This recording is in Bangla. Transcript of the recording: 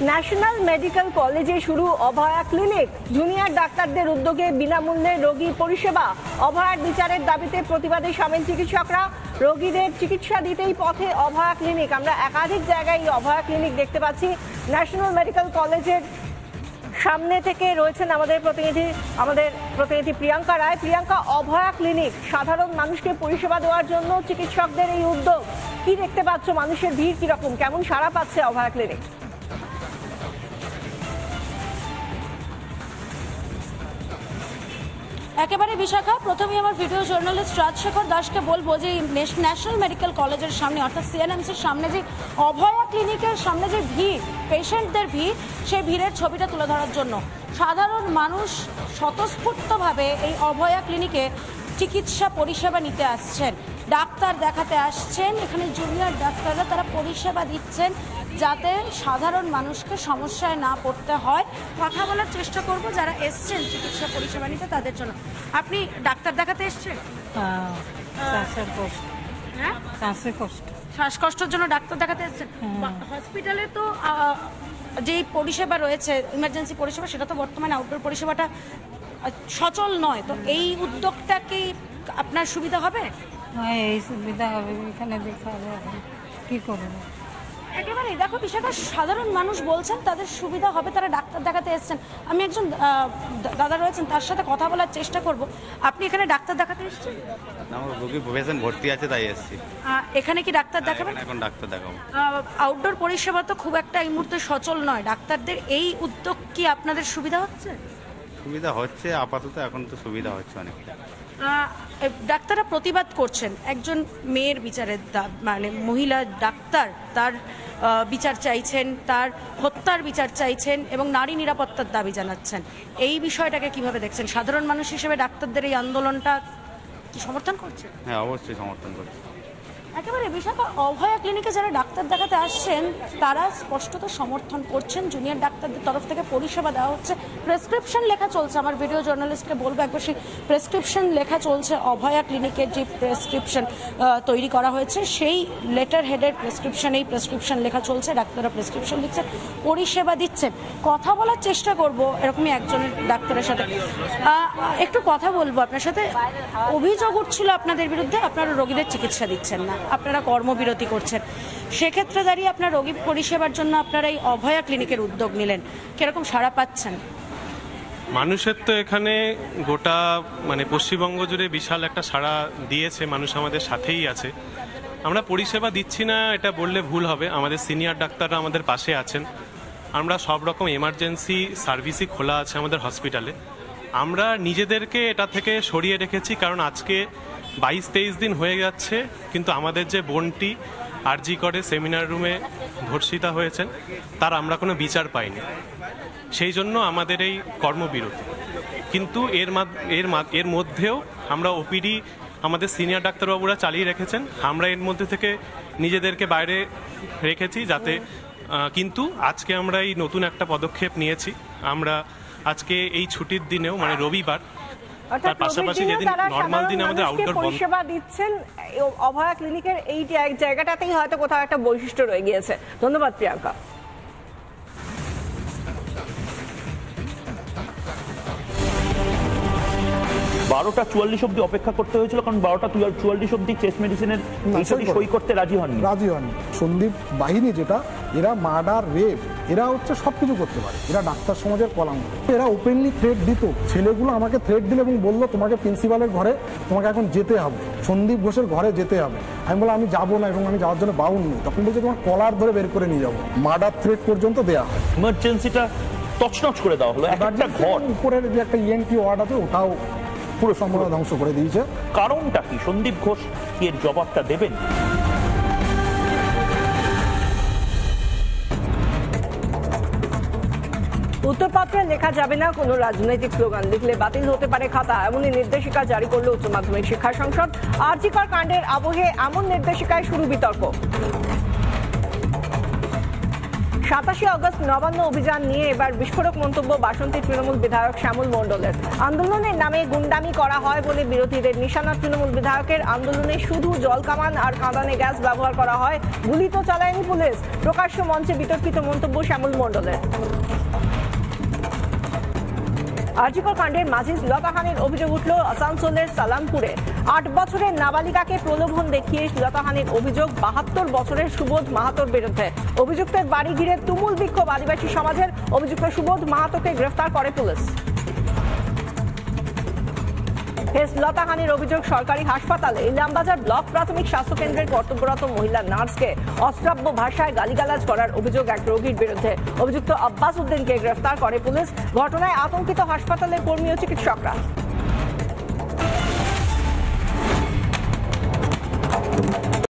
ন্যাশনাল মেডিকেল কলেজে শুরু অভয়া ক্লিনিক। জুনিয়র ডাক্তারদের উদ্যোগে বিনামূল্যে রোগী পরিষেবা। অভয়ার বিচারের দাবিতে প্রতিবাদে সামিল চিকিৎসকরা। রোগীদের চিকিৎসা দিতেই পথে অভয়া ক্লিনিক। আমরা একাধিক জায়গায় এই অভয়া ক্লিনিক দেখতে পাচ্ছি। ন্যাশনাল মেডিকেল কলেজের সামনে থেকে রয়েছেন আমাদের প্রতিনিধি প্রিয়াঙ্কা রায়। প্রিয়াঙ্কা, অভয়া ক্লিনিক সাধারণ মানুষকে পরিষেবা দেওয়ার জন্য চিকিৎসকদের এই উদ্যোগ, কি দেখতে পাচ্ছ? মানুষের ভিড় কিরকম, কেমন সাড়া পাচ্ছে অভয়া ক্লিনিক? একেবারে বিশাখা, প্রথমেই আমার ভিডিও জার্নালিস্ট রাজশেখর দাসকে বলবো যে ন্যাশনাল মেডিকেল কলেজের সামনে অর্থাৎ সিএনএমসির সামনে যে অভয়া ক্লিনিকের সামনে যে ভিড়, পেশেন্টদের ভিড়, সেই ভিড়ের ছবিটা তুলে ধরার জন্য সাধারণ মানুষ স্বতঃস্ফূর্তভাবে এই অভয়া ক্লিনিকে চিকিৎসা পরিষেবা নিতে আসছেন, ডাক্তার দেখাতে আসছেন। এখানে জুনিয়র ডাক্তাররা তারা পরিষেবা দিচ্ছেন যাতে সাধারণ মানুষকে সমস্যায় না পড়তে হয়। কথা বলার চেষ্টা করব যারা এসছেন চিকিৎসা পরিষেবা নিতে তাদের জন্য। আপনি ডাক্তার দেখাতে এসছেন? শ্বাসকষ্টের জন্য ডাক্তার দেখাতে এসছেন। হসপিটালে তো যে পরিষেবা রয়েছে, ইমার্জেন্সি পরিষেবা, সেটা তো বর্তমানে আউটডোর পরিষেবাটা সচল নয়। তো এই উদ্যোগটা কি আপনার সুবিধা হবে? হ্যাঁ, এই সুবিধা হবে। এখানে দেখা যাবে কি করবো। একেবারেই দেখো বিশাখা, সাধারণ মানুষ বলছেন তাদের সুবিধা হবে, তারা ডাক্তার দেখাতে এসছেন। আমি একজন দাদা রয়েছেন, তার সাথে কথা বলার চেষ্টা করব। আপনি এখানে ডাক্তার দেখাতে এসেছেন? না, আমার রোগী পেশেন্ট ভর্তি আছে তাই এসেছি। এখানে কি ডাক্তার দেখাবেন? এখন ডাক্তার দেখাবো। আউটডোর পরিষেবা তো খুব একটা এই মুহূর্তে সচল নয়। ডাক্তারদের এই উদ্যোগ কি আপনাদের সুবিধা হচ্ছে? সুবিধা হচ্ছে আপাতত, এখন তো সুবিধা হচ্ছে অনেকটা। ডাক্তাররা প্রতিবাদ করছেন একজন মেয়ের বিচারের মানে মহিলা ডাক্তার তার বিচার চাইছেন, তার হত্যার বিচার চাইছেন এবং নারী নিরাপত্তার দাবি জানাচ্ছেন। এই বিষয়টাকে কিভাবে দেখছেন? সাধারণ মানুষ হিসেবে ডাক্তারদের এই আন্দোলনটা কি সমর্থন করছে? হ্যাঁ, অবশ্যই সমর্থন করছে। একেবারে বিশাখা, অভয়া ক্লিনিকে যারা ডাক্তার দেখাতে আসছেন তারা স্পষ্টত সমর্থন করছেন। জুনিয়র ডাক্তারদের তরফ থেকে পরিষেবা দেওয়া হচ্ছে, প্রেসক্রিপশন লেখা চলছে। আমার ভিডিও জার্নালিস্টকে বলবো একবার সেই প্রেসক্রিপশন লেখা চলছে। অভয়া ক্লিনিকের যে প্রেসক্রিপশন তৈরি করা হয়েছে সেই লেটার হেডের প্রেসক্রিপশন, এই প্রেসক্রিপশন লেখা চলছে। ডাক্তাররা প্রেসক্রিপশন দিচ্ছেন, পরিষেবা দিচ্ছেন। কথা বলার চেষ্টা করব এরকমই একজনের ডাক্তারের সাথে। একটু কথা বলবো আপনার সাথে। অভিযোগ উঠছিল আপনাদের বিরুদ্ধে, আপনারা রোগীদের চিকিৎসা দিচ্ছেন না, আপনারা কর্মবিরতি করছেন। সেক্ষেত্রে দাঁড়িয়ে আপনার রোগী পরিষেবার জন্য আপনারা এই অভয়া ক্লিনিকের উদ্যোগ নিলেন, কিরকম সাড়া পাচ্ছেন? মানুষের তো এখানে গোটা মানে পশ্চিমবঙ্গ জুড়ে বিশাল একটা সাড়া দিয়েছে, মানুষ আমাদের সাথেই আছে। আমরা পরিষেবা দিচ্ছি না এটা বললে ভুল হবে, আমাদের সিনিয়র ডাক্তাররা আমাদের পাশে আছেন। আমরা সব রকম এমার্জেন্সি সার্ভিসই খোলা আছে আমাদের হসপিটালে। আমরা নিজেদেরকে এটা থেকে সরিয়ে রেখেছি কারণ আজকে 22-23 দিন হয়ে যাচ্ছে, কিন্তু আমাদের যে বোনটি আরজি করে সেমিনার রুমে ধর্ষিতা হয়েছেন তার আমরা কোনো বিচার পাইনি। সেই জন্য আমাদের এই কর্মবিরতি। কিন্তু এর মধ্যেও আমরা ওপিডি আমাদের সিনিয়র ডাক্তারবাবুরা চালিয়ে রেখেছেন। আমরা এর মধ্যে থেকে নিজেদেরকে বাইরে রেখেছি যাতে, কিন্তু আজকে আমরা এই নতুন একটা পদক্ষেপ নিয়েছি। আমরা আজকে এই ছুটির দিনেও মানে রবিবার, তার পাশাপাশি যেদিন নরমাল দিন আমাদের আউটডোর পরিষেবা দিচ্ছেন, অভয়া ক্লিনিকের এই জায়গাটাতেই হয়তো কোথাও একটা বৈশিষ্ট্য রয়ে গিয়েছে। ধন্যবাদ প্রিয়াঙ্কা। 12:44 অব্দি অপেক্ষা করতে হয়েছিল, কারণ 12:44 অব্দি চেস্ট মেডিসিনের সই করতে রাজি হননি। সন্দীপ বাহিনী যেটা, এরা মার্ডার, রেপ, এরা হচ্ছে সবকিছু করতে পারে। এরা ডাক্তার সমাজের কলঙ্ক। এরা ওপেনলি থ্রেট দিত। ছেলেগুলো আমাকে থ্রেট দিল এবং বললো তোমাকে প্রিন্সিপালের ঘরে তোমাকে এখন যেতে হবে, সন্দীপ ঘোষের ঘরে যেতে হবে। আমি বললাম আমি যাবো না এবং আমি যাওয়ার জন্য বাউন্ড নেই। তখন বলছে তোমার কলার ধরে বের করে নিয়ে যাবো। মার্ডার থ্রেট পর্যন্ত দেওয়া হয়। ইমার্জেন্সিটা তছনছ করে দেওয়া হলো। একটা ঘর, উপরের যে একটা ইএনটি ওয়ার্ড আছে ওটাও পুরো সম্পূর্ণ ধ্বংস করে দিয়েছে। কারণটা কি? সন্দীপ ঘোষ কি এর জবাবটা দেবেন? উত্তরপত্রে লেখা যাবে না কোনো রাজনৈতিক স্লোগান, লিখলে বাতিল হতে পারে খাতা, এমনই নির্দেশিকা জারি করল উচ্চ মাধ্যমিক শিক্ষা সংসদ। আরজি কর কাণ্ডের আবহে এমন নির্দেশিকায় শুরু বিতর্ক। 27 আগস্ট নবান্ন অভিযান নিয়ে এবার বিস্ফোরক মন্তব্য বাসন্তী তৃণমূল বিধায়ক শ্যামল মণ্ডলের। আন্দোলনের নামে গুন্ডামি করা হয় বলে বিরোধীদের নিশানা তৃণমূল বিধায়কের। আন্দোলনে শুধু জলকামান আর কাঁদানে গ্যাস ব্যবহার করা হয়, গুলি তো চালায়নি পুলিশ। প্রকাশ্য মঞ্চে বিতর্কিত মন্তব্য শ্যামল মণ্ডলের। আরজিকর কাণ্ডের মাঝে শ্লীলতাহানির অভিযোগ উঠল আসানসোলের সালামপুরে। 8 বছরের নাবালিকাকে প্রলোভন দেখিয়ে শ্লীলতাহানির অভিযোগ 72 বছরের সুবোধ মাহাতোর বিরুদ্ধে। অভিযুক্তের বাড়ি ঘিরে তুমুল বিক্ষোভ আদিবাসী সমাজের। অভিযুক্ত সুবোধ মাহাতোকে গ্রেফতার করে পুলিশ। শ্লীলতাহানির অভিযোগ সরকারি হাসপাতালে। ইলামবাজার ব্লক প্রাথমিক স্বাস্থ্য কেন্দ্রের কর্তব্যরত মহিলা নার্সকে অশ্রাব্য ভাষায় গালিগালাজ করার অভিযোগ এক রোগীর বিরুদ্ধে। অভিযুক্ত আব্বাস উদ্দিনকে গ্রেফতার করে পুলিশ। ঘটনায় আতঙ্কিত হাসপাতালের কর্মী ও চিকিৎসকরা।